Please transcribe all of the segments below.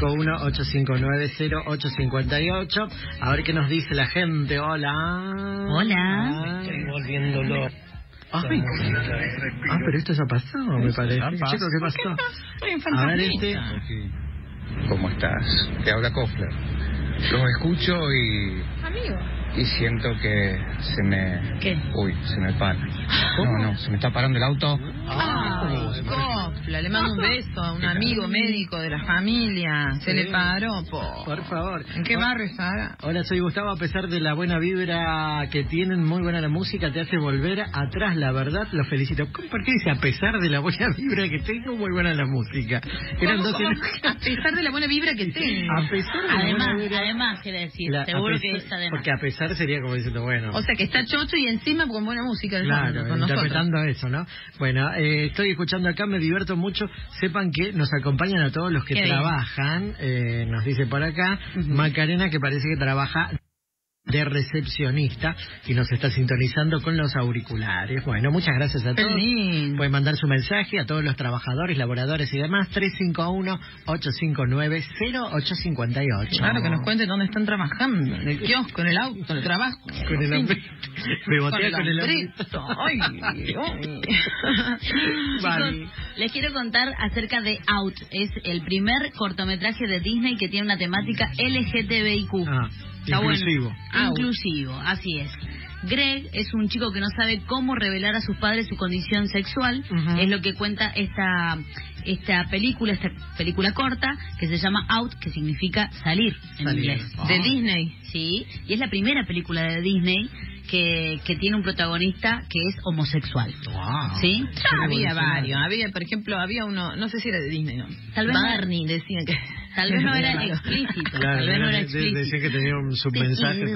351-859-0858. A ver qué nos dice la gente. Hola. Hola. Estoy volviéndolo. Ay, pero esto ya pasó, me parece. Chicos, ¿qué pasó? A ver, ¿Cómo estás? Te habla Kofler. Los escucho y siento que se me... ¿Qué? Uy, se me para. No, se me está parando el auto. Copla, le mando un beso a un amigo médico de la familia. Se le paró, por favor. ¿En qué barrio está? Hola, soy Gustavo. A pesar de la buena vibra que tienen, muy buena la música, te hace volver atrás, la verdad, los felicito. ¿Por qué dice a pesar de la buena vibra que tengo, muy buena la música? Eran dos... A pesar de la buena vibra que tengo. A pesar de la buena vibra... Además, quiere decir, seguro que es además. Porque a pesar sería como diciendo, bueno... O sea, que está chocho y encima con buena música. Claro, con interpretando nosotros. eso, ¿no? Bueno, estoy escuchando acá, me divierto mucho. Sepan que nos acompañan a todos los que trabajan. Nos dice por acá Macarena, que parece que trabaja de recepcionista y nos está sintonizando con los auriculares. Bueno, muchas gracias a todos. Pueden mandar su mensaje a todos los trabajadores, laboradores y demás. 351-859-0858. Claro, que nos cuenten dónde están trabajando. En el kiosco, en el auto, en el trabajo. Con el hambre. Me botea con el hambre. Ay. Chicos, les quiero contar acerca de Out. Es el primer cortometraje de Disney que tiene una temática LGTBIQ. Está inclusivo. Bueno. Inclusivo, así es. Greg es un chico que no sabe cómo revelar a sus padres su condición sexual. Es lo que cuenta esta película corta que se llama Out, que significa salir en inglés. De Disney. Sí, y es la primera película de Disney que tiene un protagonista que es homosexual. ¿Sí? Había varios. Por ejemplo, había uno, no sé si era de Disney, ¿no? Tal vez Barney, decían que... Tal vez no era explícito. Claro, tal vez no era explícito. Decían que tenía un submensaje.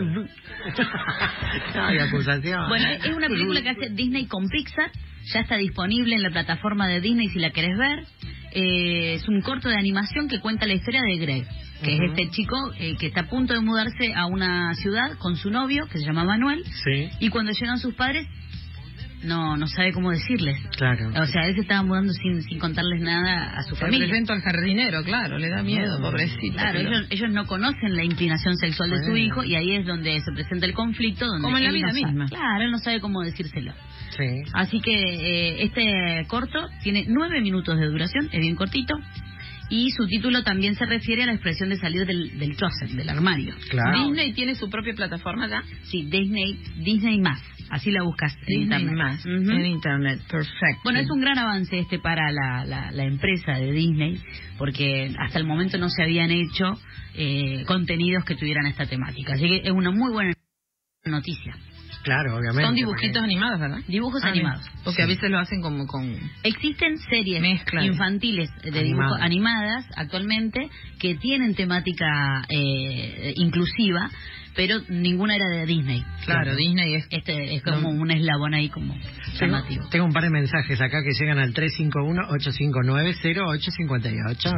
Hay acusación. Bueno, es una película que hace Disney con Pixar. Ya está disponible en la plataforma de Disney si la querés ver. Es un corto de animación que cuenta la historia de Greg, que es este chico que está a punto de mudarse a una ciudad con su novio, que se llama Manuel. Sí. Y cuando llegan sus padres, no sabe cómo decirles. Claro. O sea, él se estaba mudando sin contarles nada a su familia. Se presenta al jardinero, claro, le da miedo, pobrecito. Claro, ellos no conocen la inclinación sexual de su hijo y ahí es donde se presenta el conflicto. Donde como en la vida misma. Claro, él no sabe cómo decírselo. Sí. Así que este corto tiene 9 minutos de duración, es bien cortito. Y su título también se refiere a la expresión de salir del closet, del armario. Claro. ¿Disney tiene su propia plataforma ya? Sí, Disney más. Así la buscas en Disney internet. más, en internet, perfecto. Bueno, es un gran avance para la empresa de Disney, porque hasta el momento no se habían hecho contenidos que tuvieran esta temática. Así que es una muy buena noticia. Claro, obviamente. Son dibujitos animados, ¿verdad? Dibujos animados. Porque a veces lo hacen como con... Existen series infantiles de dibujos animadas actualmente que tienen temática inclusiva, pero ninguna era de Disney. Claro, Disney es... Es como un eslabón ahí como llamativo. Tengo un par de mensajes acá que llegan al 351-859-0858.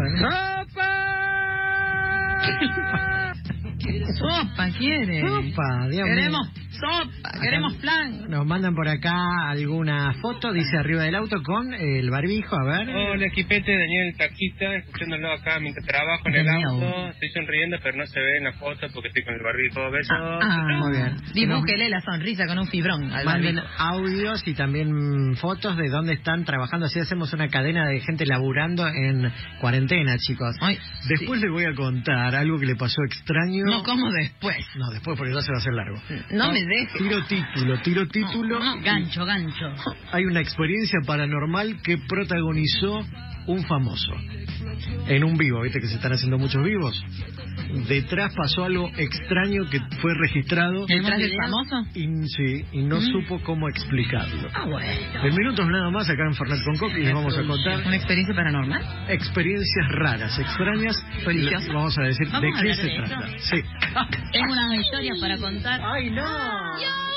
Sopa, quiere. Sopa, Dios mío. Queremos sopa, queremos plan. Nos mandan por acá alguna foto, dice arriba del auto con el barbijo, a ver. Hola, equipete, Daniel Taquista, escuchándolo acá mientras trabajo en el auto. Estoy sonriendo, pero no se ve en la foto porque estoy con el barbijo. Besos. Muy bien. Dibújele la sonrisa con un fibrón. Manden audios y también fotos de dónde están trabajando. Así hacemos una cadena de gente laburando en cuarentena, chicos. Después les voy a contar algo que le pasó extraño. No, ¿cómo después? No, después porque ya se va a hacer largo. No me dejes. Tiro título. Gancho. Hay una experiencia paranormal que protagonizó un famoso. En un vivo, ¿viste que se están haciendo muchos vivos? Detrás pasó algo extraño que fue registrado. ¿Detrás del famoso? Y no supo cómo explicarlo. Bueno. En minutos nada más, acá en Fernet con Coqui, les vamos a contar. ¿Una experiencia paranormal? Experiencias raras, extrañas. Vamos a decir de qué se trata. Sí. Tengo una historia para contar. ¡Ay, no!